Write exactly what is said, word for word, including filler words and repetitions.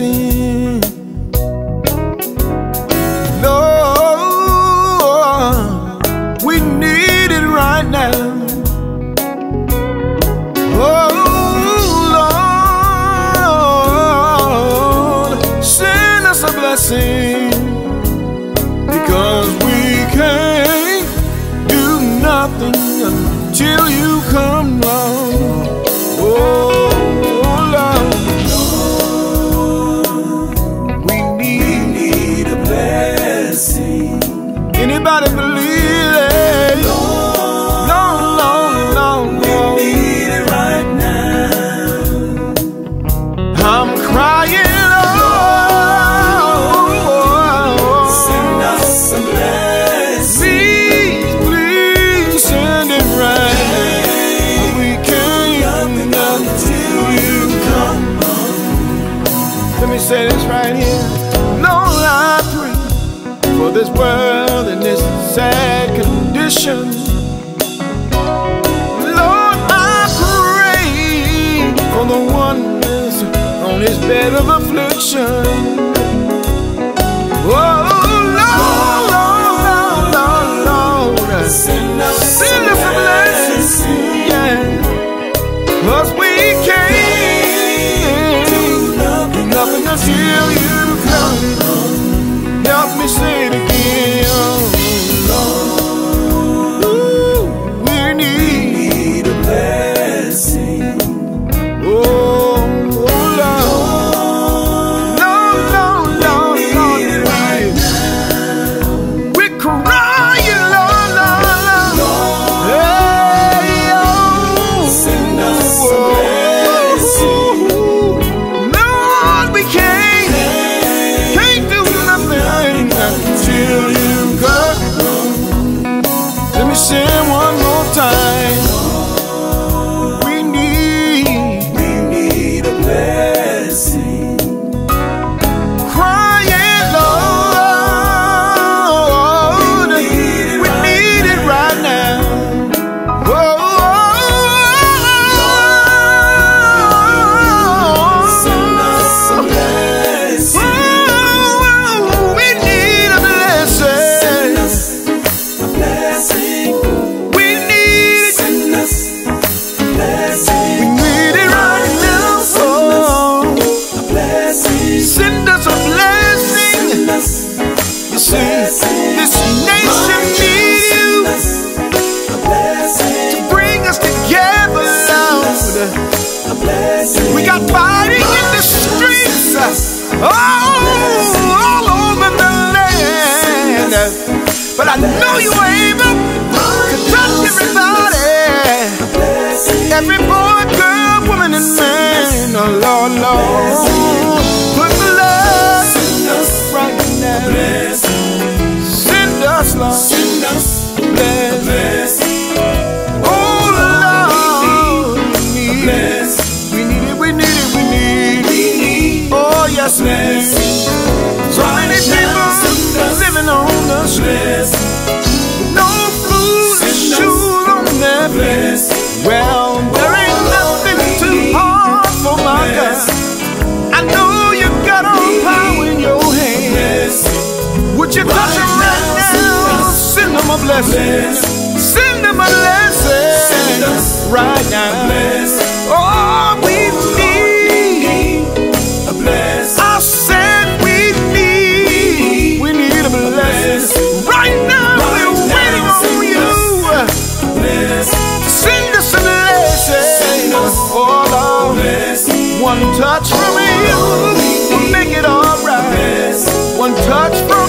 blessing. Lord, we need it right now. Oh Lord, send us a blessing, because we can't do nothing until you come along. Oh anybody believe it? Lord, Lord, Lord, Lord, we need it right now. I'm crying, Lord, send us a blessing. Please, please send it right now. We can't until you come on. Let me say this right here. Lord, I pray for this world in this sad condition. Lord, I pray for the one that's on his bed of affliction. Oh Lord, Lord, Lord, Lord, Lord, send us, send us a blessing, yeah, 'cause we can't do nothing, nothing until you come. Help me say it again, Lord. Ooh, we need a blessing. Oh, oh Lord, Lord, Lord, Lord, Lord, right now. We're crying, Lord, Lord, Lord. Hey, oh, send us a blessing. Lord, we can't, can't do nothing until you come. Let me say it one more time. We need, we need a blessing. Crying, Lord, we need it, we need it right now. Oh, send us a blessing. Send us a blessing. You see, this nation needs you to bring us together, Lord. We got fighting in the streets, oh, all over the land. But I know you're able to touch everybody, every boy, girl, woman, and man. Oh Lord, Lord, put the love right now. Send us, Lord, send us blessing. Oh Lord, we need it, we need it, we need it, we need. Oh yes, man. So many people living on the streets, no food, shoes on their feet. Well, there ain't nothing too hard for my God. I know you got all power in your hands. Would you touch them right now? Send them a blessing. Send them a blessing right now. Oh, we need a blessing. I said we need, we need a blessing right now. We're waiting on you. Send us a blessing. Oh Lord, one touch from you will make it all right. One touch from